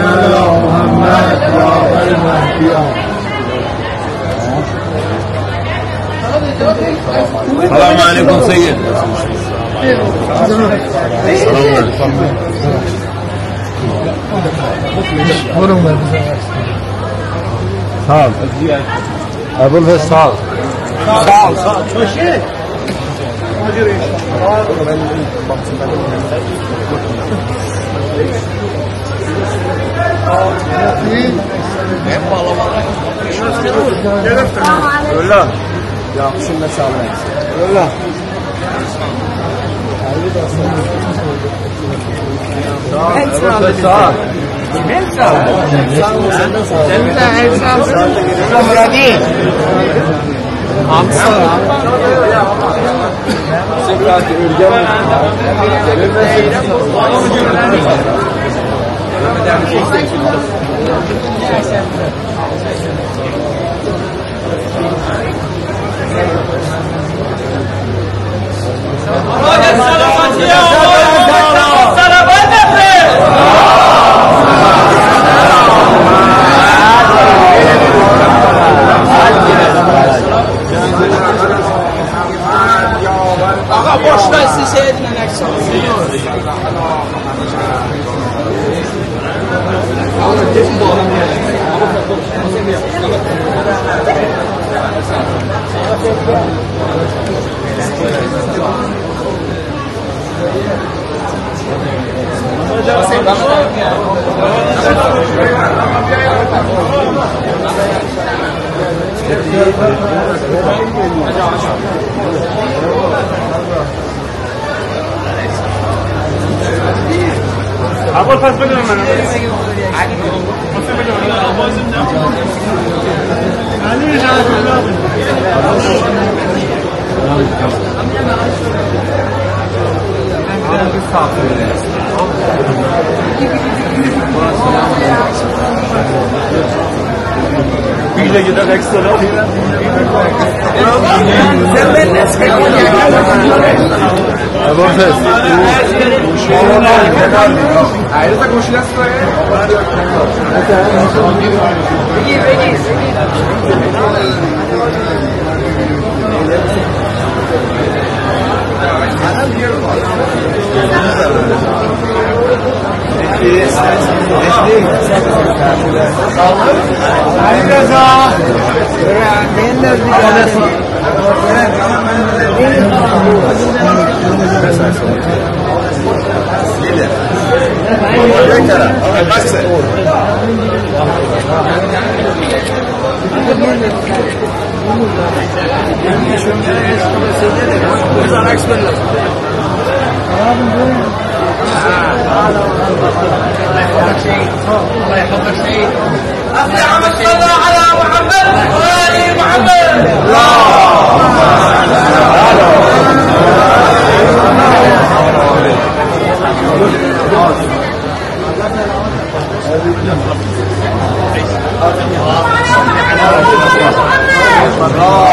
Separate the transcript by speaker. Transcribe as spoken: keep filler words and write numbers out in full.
Speaker 1: على محمد يا المهدي.
Speaker 2: السلام عليكم سيد.
Speaker 1: sağ ol. Ebul ve sağ ol.
Speaker 2: Sağ ol, sağ ol.
Speaker 1: Öyle. Yaxşın da sağlayın. Öyle. Sağ ol. Sağ ol.
Speaker 3: Ben sağ ol. Sen de en sağ ol. Muradi. Hamza.
Speaker 1: Sekati ürgen.
Speaker 3: Aga boş ver siz seyredin eneksin.
Speaker 2: Abol pas بدونم من. Bize gider ekstra.
Speaker 3: Sen ben ne sıkıntı
Speaker 1: Ebul Fes.
Speaker 3: Ayrıca koşuyorsun oraya. Peki, peki.
Speaker 1: Ali Reza. Ben de
Speaker 3: اللهم صل على محمد وآل محمد.
Speaker 1: Allah.